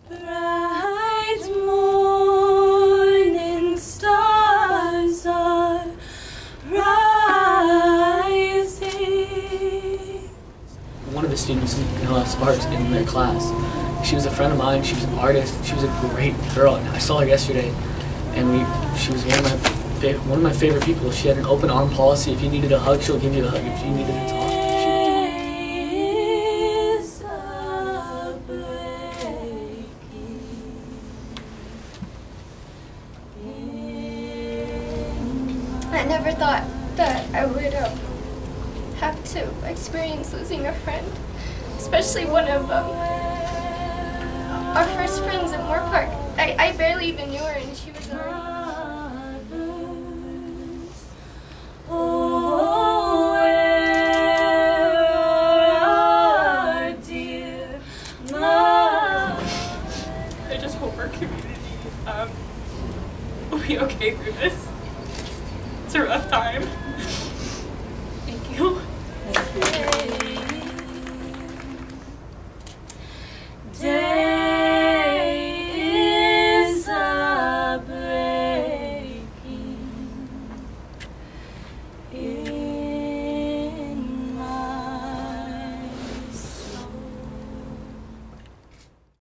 Bright morning stars are rising. One of the students, Sparks, in their class, she was a friend of mine. She was an artist. She was a great girl, and I saw her yesterday, and she was one of my favorite people. She had an open arm policy. If you needed a hug, she'll give you a hug. If you needed to talk, I never thought that I would have to experience losing a friend, especially one of our first friends at Moorpark. I barely even knew her, and she was already... I just hope our community will be okay through this. It's a rough time.